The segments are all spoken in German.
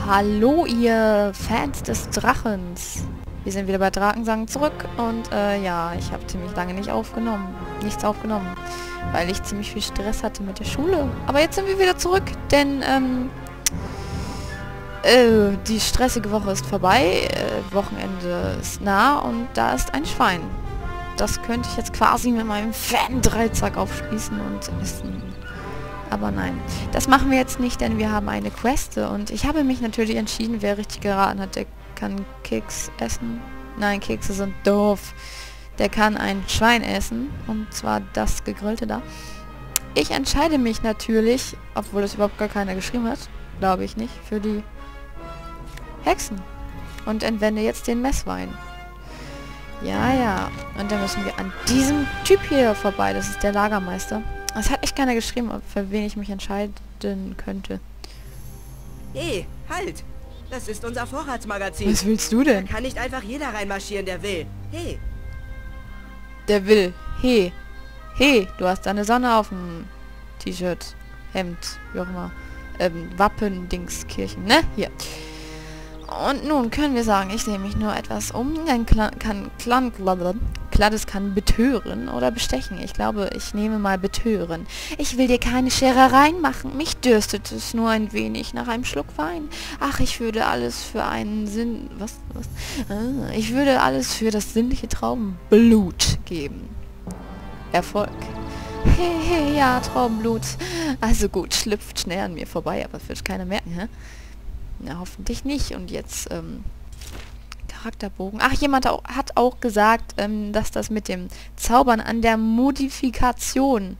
Hallo ihr Fans des Drachens. Wir sind wieder bei Drakensang zurück und ja, ich habe ziemlich lange nichts aufgenommen, weil ich ziemlich viel Stress hatte mit der Schule. Aber jetzt sind wir wieder zurück, denn die stressige Woche ist vorbei, Wochenende ist nah und da ist ein Schwein. Das könnte ich jetzt quasi mit meinem Fan-Dreizack aufspießen und essen. Aber nein, das machen wir jetzt nicht, denn wir haben eine Quest und ich habe mich natürlich entschieden, wer richtig geraten hat, der kann Keks essen. Nein, Kekse sind doof. Der kann ein Schwein essen, und zwar das gegrillte da. Ich entscheide mich natürlich, obwohl das überhaupt gar keiner geschrieben hat, glaube ich nicht, für die Hexen. Und entwende jetzt den Messwein. Ja, ja. Und dann müssen wir an diesem Typ hier vorbei, das ist der Lagermeister. Es hat echt keiner geschrieben, für wen ich mich entscheiden könnte. Hey, halt! Das ist unser Vorratsmagazin. Was willst du denn? Da kann nicht einfach jeder reinmarschieren, der will. Hey! Der will. Hey. Hey, du hast deine Sonne auf dem T-Shirt, Hemd, wie auch immer. Wappendingskirchen, ne? Hier. Und nun können wir sagen, ich sehe mich nur etwas um. Ein Kladdes kann betören oder bestechen. Ich glaube, ich nehme mal betören. Ich will dir keine Scherereien machen. Mich dürstet es nur ein wenig nach einem Schluck Wein. Ach, ich würde alles für einen Sinn... Was? Ich würde alles für das sinnliche Traubenblut geben. Erfolg. Hey, ja, Traubenblut. Also gut, schlüpft schnell an mir vorbei, aber das wird keiner merken, hä? Na, hoffentlich nicht. Und jetzt, Charakterbogen. Ach, jemand hat auch gesagt, dass das mit dem Zaubern an der Modifikation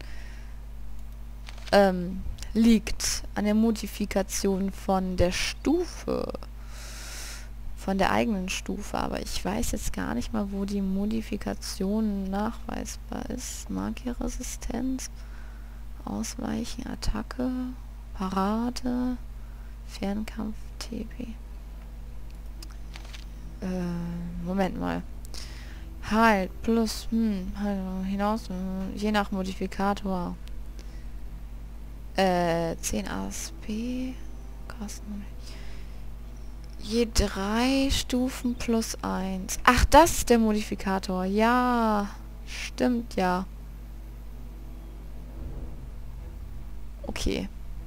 liegt. An der Modifikation von der Stufe. Von der eigenen Stufe. Aber ich weiß jetzt gar nicht mal, wo die Modifikation nachweisbar ist. Magierresistenz, Ausweichen, Attacke, Parade, Fernkampf, TP. Moment mal. Halt, plus, halt, hinaus, je nach Modifikator. 10 ASP, Kosten. Je 3 Stufen plus 1. Ach, das ist der Modifikator. Ja, stimmt, ja. Okay.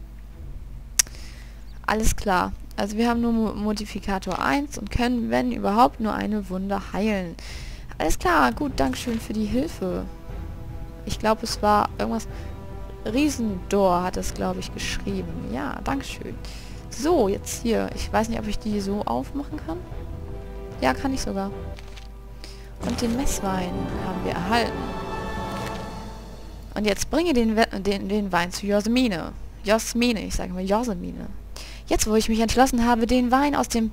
Alles klar. Also wir haben nur Modifikator 1 und können, wenn überhaupt, nur eine Wunde heilen. Alles klar, gut, Dankeschön für die Hilfe. Ich glaube, es war irgendwas... Riesendor hat es, glaube ich, geschrieben. Ja, Dankeschön. So, jetzt hier. Ich weiß nicht, ob ich die so aufmachen kann. Ja, kann ich sogar. Und den Messwein haben wir erhalten. Und jetzt bringe den Wein zu Jasmine. Jasmine, ich sage mal Jasmine. Jetzt, wo ich mich entschlossen habe, den Wein aus dem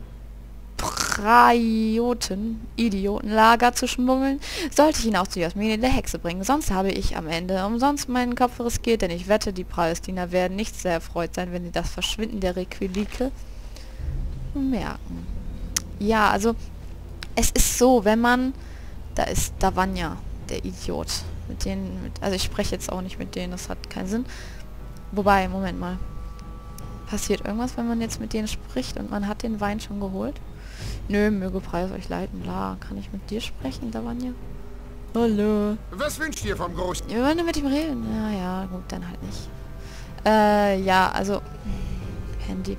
Idiotenlager zu schmuggeln, sollte ich ihn auch zu Jasmine der Hexe bringen. Sonst habe ich am Ende umsonst meinen Kopf riskiert, denn ich wette, die Palästina werden nicht sehr erfreut sein, wenn sie das Verschwinden der Requilike merken. Ja, also, es ist so, wenn man... Da ist Davanja, der Idiot. Also ich spreche jetzt auch nicht mit denen, das hat keinen Sinn. Wobei, Moment mal. Passiert irgendwas, wenn man jetzt mit denen spricht und man hat den Wein schon geholt? Nö, möge Preis euch leiten. La, kann ich mit dir sprechen, Davanja? Hallo. Was wünscht ihr vom Großen? Wir wollen mit ihm reden. Ja, ja, gut, dann halt nicht. Ja, also... Handy.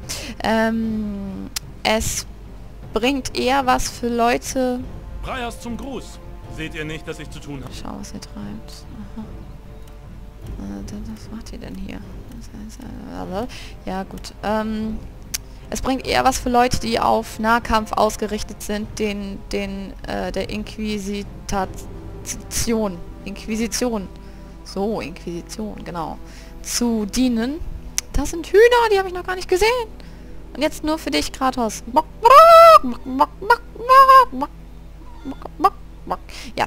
Es bringt eher was für Leute... Freiers zum Gruß. Seht ihr nicht, dass ich zu tun habe? Schau, was ihr treibt. Aha. Was macht ihr denn hier? Ja, gut. Es bringt eher was für Leute, die auf Nahkampf ausgerichtet sind, der Inquisition. So, Inquisition, genau. Zu dienen. Das sind Hühner, die habe ich noch gar nicht gesehen. Und jetzt nur für dich, Kratos. Ja,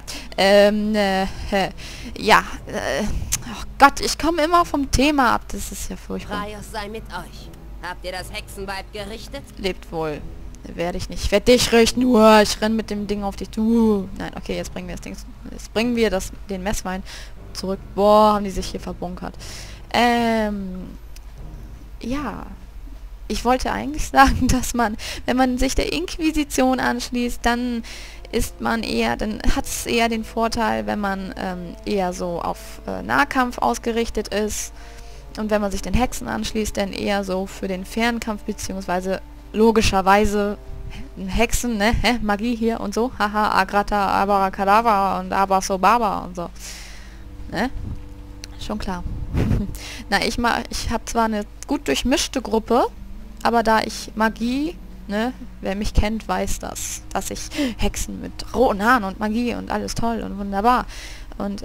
oh Gott, ich komme immer vom Thema ab. Das ist ja furchtbar. Freios sei mit euch. Habt ihr das Hexenweib gerichtet? Lebt wohl. Werde ich nicht. Ich werde dich richten. Ich renne mit dem Ding auf dich. Nein, okay, jetzt bringen wir das Ding. Jetzt bringen wir den Messwein zurück. Boah, haben die sich hier verbunkert. Ja. ich wollte eigentlich sagen, dass man, wenn man sich der Inquisition anschließt, dann ist man eher, dann hat es eher den Vorteil, wenn man eher so auf Nahkampf ausgerichtet ist und wenn man sich den Hexen anschließt, dann eher so für den Fernkampf, beziehungsweise logischerweise Hexen, ne, Magie hier und so, haha, Agrata, Abracadabra und Abasobaba und so, ne, schon klar. Na, ich habe zwar eine gut durchmischte Gruppe, aber da ich Magie, ne, wer mich kennt, weiß das, dass ich Hexen mit roten Haaren und Magie und alles toll und wunderbar. Und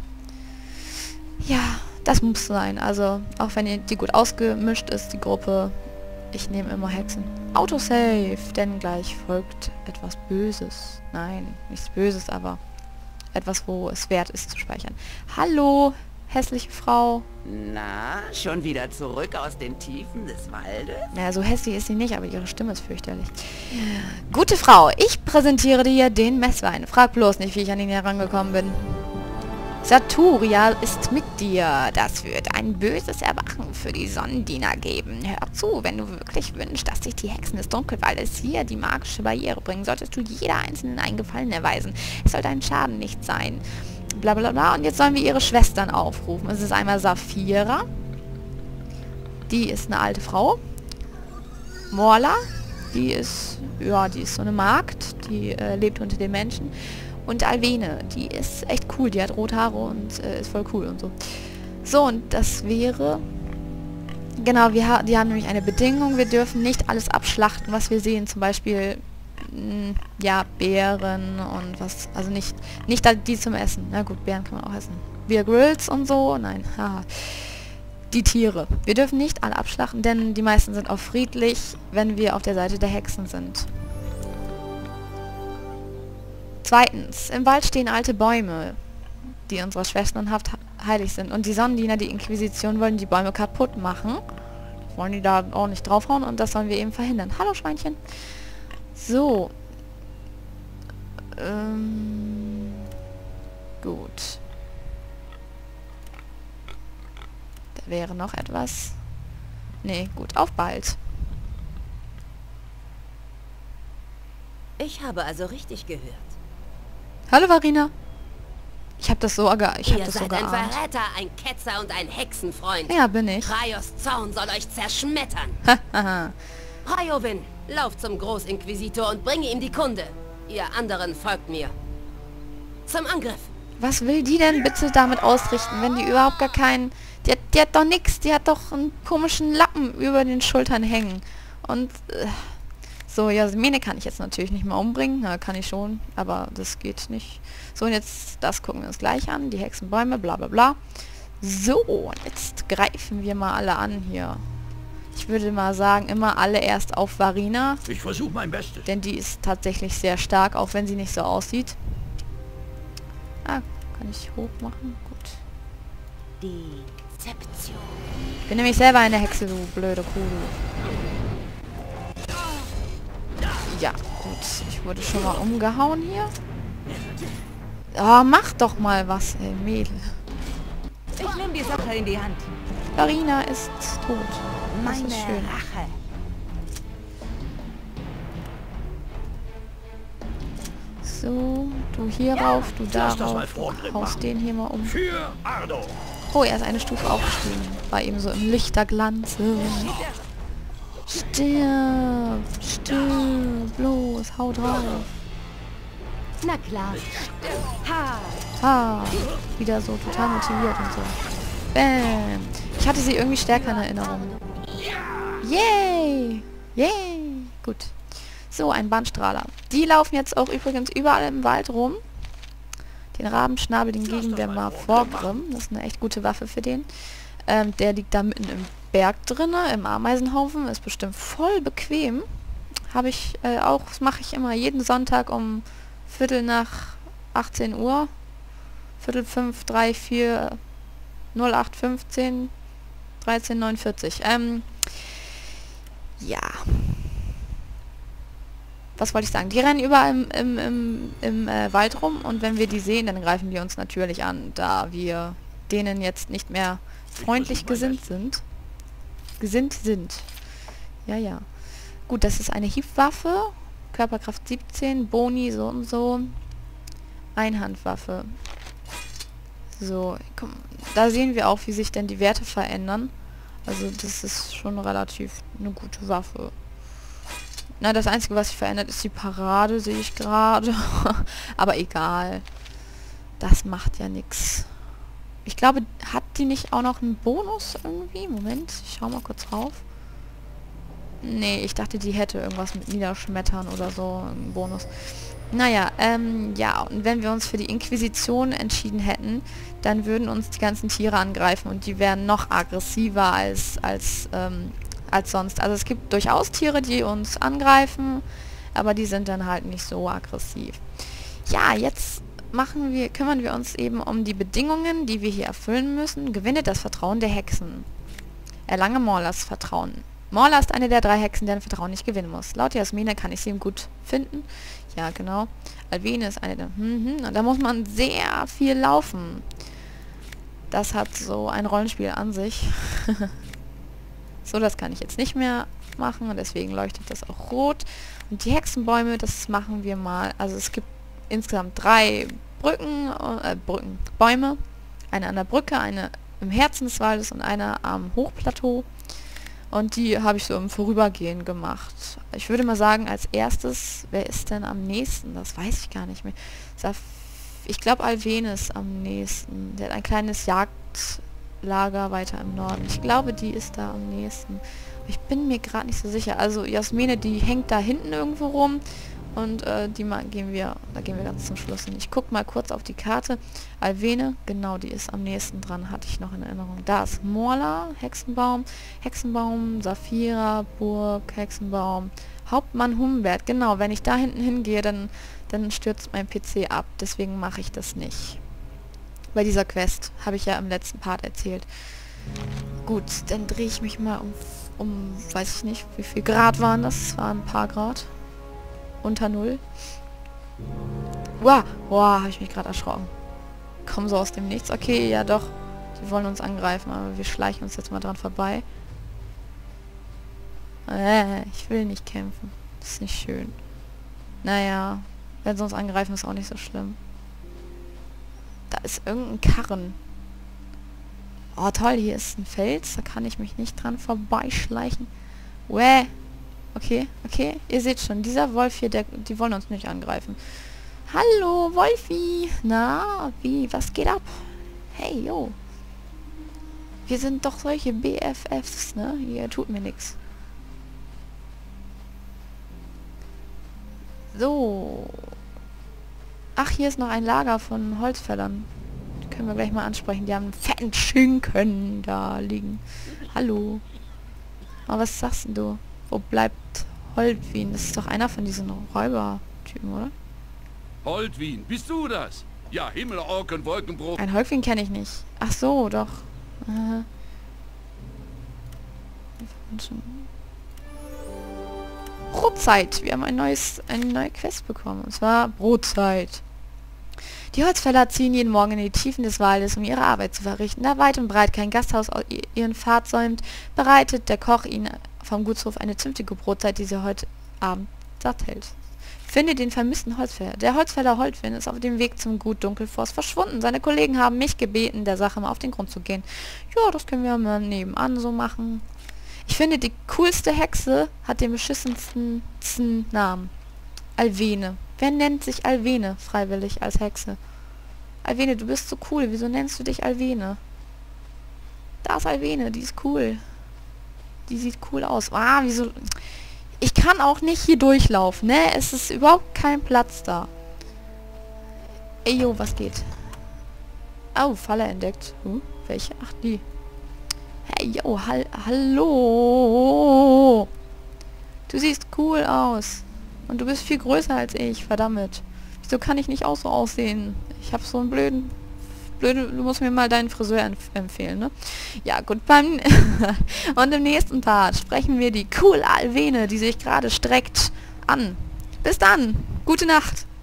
ja, das muss sein. Also, auch wenn die gut ausgemischt ist, die Gruppe, ich nehme immer Hexen. Autosave, denn gleich folgt etwas Böses. Nein, nichts Böses, aber etwas, wo es wert ist zu speichern. Hallo, hässliche Frau. Na, schon wieder zurück aus den Tiefen des Waldes? Naja, so hässlich ist sie nicht, aber ihre Stimme ist fürchterlich. Gute Frau, ich präsentiere dir den Messwein. Frag bloß nicht, wie ich an ihn herangekommen bin. Saturia ist mit dir. Das wird ein böses Erwachen für die Sonnendiener geben. Hör zu, wenn du wirklich wünschst, dass dich die Hexen des Dunkelwaldes hier die magische Barriere bringen, solltest du jeder Einzelnen einen Gefallen erweisen. Es soll dein Schaden nicht sein. Blablabla. Bla bla. Und jetzt sollen wir ihre Schwestern aufrufen. Es ist einmal Saphira. Die ist eine alte Frau. Morla. Die ist so eine Magd. Die lebt unter den Menschen. Und Alvene. Die ist echt cool. Die hat rote Haare und ist voll cool und so. So, und das wäre... Genau, die haben nämlich eine Bedingung. Wir dürfen nicht alles abschlachten, was wir sehen. Zum Beispiel... ja, Beeren und was, also nicht die zum Essen. Na gut, Beeren kann man auch essen. Bear Grylls und so, nein, haha. Die Tiere. Wir dürfen nicht alle abschlachten, denn die meisten sind auch friedlich, wenn wir auf der Seite der Hexen sind. Zweitens, im Wald stehen alte Bäume, die unserer Schwesternhaft heilig sind. Und die Sonnendiener, die Inquisition, wollen die Bäume kaputt machen. Wollen die da auch nicht draufhauen und das sollen wir eben verhindern. Hallo Schweinchen. So. Gut. Da wäre noch etwas. Nee, gut. Auf bald. Ich habe also richtig gehört. Hallo Varina. Ich habe das so Ihr geahnt. seid ein Verräter, ein Ketzer und ein Hexenfreund. Ja, bin ich. Raios Zorn soll euch zerschmettern. Haha. Raiovin, lauf zum Großinquisitor und bringe ihm die Kunde. Ihr anderen folgt mir. Zum Angriff. Was will die denn bitte damit ausrichten, wenn die überhaupt gar keinen... Die hat doch nix. Die hat doch einen komischen Lappen über den Schultern hängen. Und... so, Jasmine kann ich jetzt natürlich nicht mehr umbringen. Na, kann ich schon, aber das geht nicht. So, und jetzt, das gucken wir uns gleich an. Die Hexenbäume, bla bla bla. So, und jetzt greifen wir mal alle an hier. Ich würde mal sagen, immer alle erst auf Varina. Ich versuche mein Bestes. Denn die ist tatsächlich sehr stark, auch wenn sie nicht so aussieht. Ah, kann ich hoch machen? Gut. Dezeption. Ich bin nämlich selber eine Hexe, du blöde Kuh. Ja, gut. Ich wurde schon mal umgehauen hier. Oh, mach doch mal was, ey, Mädel. Ich nehme die Sache in die Hand. Varina ist tot. Das Meine ist schön. Rache. So, du hier rauf, du da lass das mal rauf. Vorgriff Haust machen. den hier mal um. Für Ardo. Oh, er ist eine Stufe aufgestiegen. War eben so im Lichterglanz. Stirb! Stirb! Los, hau drauf! Na klar. Ha! Ha! Wieder so total motiviert und so. Bam! Ich hatte sie irgendwie stärker in Erinnerung. Yay! Yay! Gut. So, ein Bandstrahler. Die laufen jetzt auch übrigens überall im Wald rum. Den Rabenschnabel, den geben wir mal Vorgrimm. Das ist eine echt gute Waffe für den. Der liegt da mitten im Berg drinne, im Ameisenhaufen. Ist bestimmt voll bequem. Habe ich auch, das mache ich immer jeden Sonntag um Viertel nach 18 Uhr. Viertel 5, 3, 4, 08, 15, 13, 49. Ja. Was wollte ich sagen? Die rennen überall im Wald rum und wenn wir die sehen, dann greifen die uns natürlich an, da wir denen jetzt nicht mehr freundlich gesinnt sind. Ja, ja. Gut, das ist eine Hiebwaffe. Körperkraft 17, Boni so und so. Einhandwaffe. So, komm, da sehen wir auch, wie sich denn die Werte verändern. Also das ist schon relativ eine gute Waffe. Na, das Einzige, was sich verändert, ist die Parade, sehe ich gerade. Aber egal. Das macht ja nichts. Ich glaube, hat die nicht auch noch einen Bonus irgendwie? Moment, ich schau mal kurz rauf. Nee, ich dachte, die hätte irgendwas mit Niederschmettern oder so, einen Bonus. Naja, ja, und wenn wir uns für die Inquisition entschieden hätten, dann würden uns die ganzen Tiere angreifen und die wären noch aggressiver als sonst. Also es gibt durchaus Tiere, die uns angreifen, aber die sind dann halt nicht so aggressiv. Ja, jetzt kümmern wir uns eben um die Bedingungen, die wir hier erfüllen müssen. Gewinne das Vertrauen der Hexen. Erlange Morlas Vertrauen. Morla ist eine der 3 Hexen, deren Vertrauen ich gewinnen muss. Laut Jasmine kann ich sie gut finden. Ja, genau. Alvene ist eine der... Und da muss man sehr viel laufen. Das hat so ein Rollenspiel an sich. So, das kann ich jetzt nicht mehr machen und deswegen leuchtet das auch rot. Und die Hexenbäume, das machen wir mal. Also es gibt insgesamt 3 Bäume. Eine an der Brücke, eine im Herzen des Waldes und eine am Hochplateau. Und die habe ich so im Vorübergehen gemacht. Ich würde mal sagen, als erstes, wer ist denn am nächsten? Das weiß ich gar nicht mehr. Ich glaube, Alvene ist am nächsten. Der hat ein kleines Jagdlager weiter im Norden. Ich glaube, die ist da am nächsten. Aber ich bin mir gerade nicht so sicher. Also Jasmine, die hängt da hinten irgendwo rum. Und da gehen wir ganz zum Schluss hin. Ich gucke mal kurz auf die Karte. Alvene, genau, die ist am nächsten dran, hatte ich noch in Erinnerung. Da ist Morla, Hexenbaum, Saphira, Burg, Hexenbaum, Hauptmann Humbert. Genau, wenn ich da hinten hingehe, dann stürzt mein PC ab. Deswegen mache ich das nicht. Bei dieser Quest, habe ich ja im letzten Part erzählt. Gut, dann drehe ich mich mal um, weiß ich nicht, wie viel Grad waren das? Es waren ein paar Grad. Unter 0. Wow, habe ich mich gerade erschrocken. Komm so aus dem Nichts. Okay, ja doch. Die wollen uns angreifen, aber wir schleichen uns jetzt mal dran vorbei. Ich will nicht kämpfen. Das ist nicht schön. Naja, wenn sie uns angreifen, ist auch nicht so schlimm. Da ist irgendein Karren. Oh toll, hier ist ein Fels. Da kann ich mich nicht dran vorbeischleichen. Okay, ihr seht schon, dieser Wolf hier, die wollen uns nicht angreifen. Hallo, Wolfi! Na, was geht ab? Hey, yo. Wir sind doch solche BFFs, ne? Ihr tut mir nichts. So. Ach, hier ist noch ein Lager von Holzfällern. Die können wir gleich mal ansprechen. Die haben einen fetten Schinken da liegen. Hallo. Aber was sagst denn du? Wo bleibt Holtwin? Das ist doch einer von diesen Räubertypen, oder? Holtwin, bist du das? Ja, Himmel, Ork und Wolkenbruch. Ein Holtwin kenne ich nicht. Ach so, doch. Brotzeit. Wir haben eine neue Quest bekommen. Und zwar Brotzeit. Die Holzfäller ziehen jeden Morgen in die Tiefen des Waldes, um ihre Arbeit zu verrichten. Da weit und breit kein Gasthaus ihren Pfad säumt, bereitet der Koch ihnen vom Gutshof eine zünftige Brotzeit, die sie heute Abend satt hält. Finde den vermissten Holzfäller. Der Holzfäller Holtwin ist auf dem Weg zum Gut Dunkelforst verschwunden. Seine Kollegen haben mich gebeten, der Sache mal auf den Grund zu gehen. Ja, das können wir mal nebenan so machen. Ich finde, die coolste Hexe hat den beschissensten Namen. Alvene. Wer nennt sich Alvene freiwillig als Hexe? Alvene, du bist so cool. Wieso nennst du dich Alvene? Da ist Alvene, die ist cool. Die sieht cool aus. Ah, wieso... Ich kann auch nicht hier durchlaufen, ne? Es ist überhaupt kein Platz da. Ey, jo, was geht? Oh, Falle entdeckt. Welche? Ach, die. Hey, jo, hallo. Du siehst cool aus. Und du bist viel größer als ich, verdammt. Wieso kann ich nicht auch so aussehen? Ich habe so einen blöden... Du musst mir mal deinen Friseur empfehlen, ne? Ja, gut, und im nächsten Part sprechen wir die coole Alvene, die sich gerade streckt, an. Bis dann. Gute Nacht.